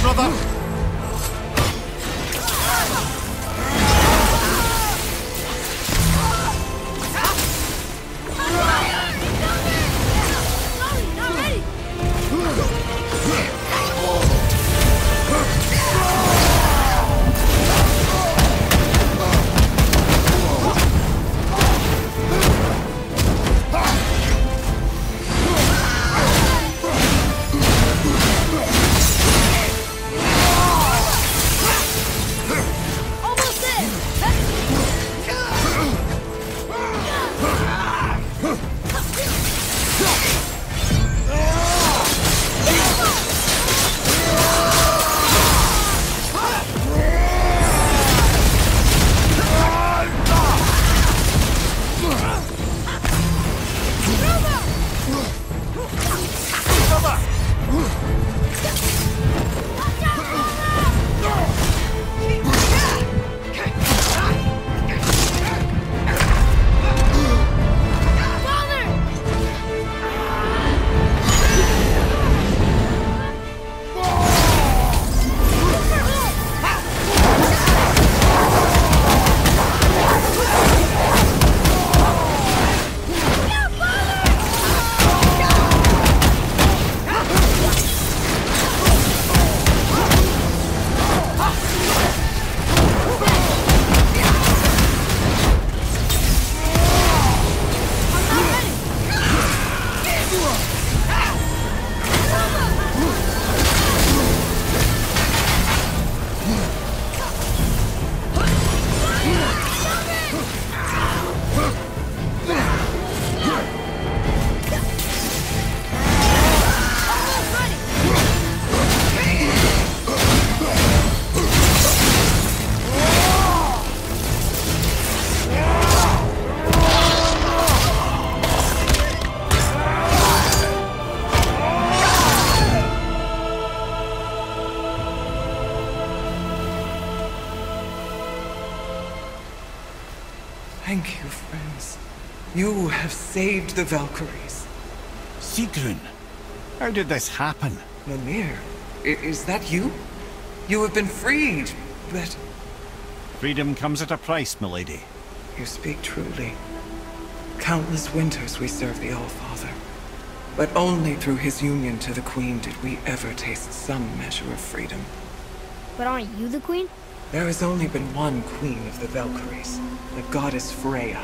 brother! Thank you, friends. You have saved the Valkyries. Sigrun, how did this happen? Mimir, is that you? You have been freed, but... Freedom comes at a price, milady. You speak truly. Countless winters we served the All-Father. But only through his union to the Queen did we ever taste some measure of freedom. But aren't you the queen? There has only been one queen of the Valkyries, the goddess Freya.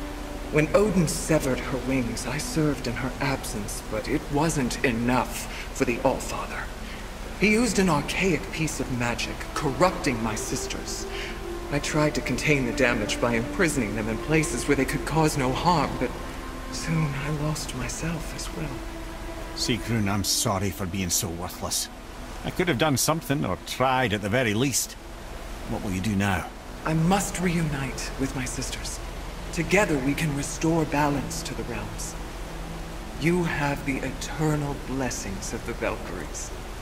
When Odin severed her wings, I served in her absence, but it wasn't enough for the All-Father. He used an archaic piece of magic, corrupting my sisters. I tried to contain the damage by imprisoning them in places where they could cause no harm, but soon I lost myself as well. Sigrun, I'm sorry for being so worthless. I could have done something, or tried at the very least. What will you do now? I must reunite with my sisters. Together we can restore balance to the realms. You have the eternal blessings of the Valkyries.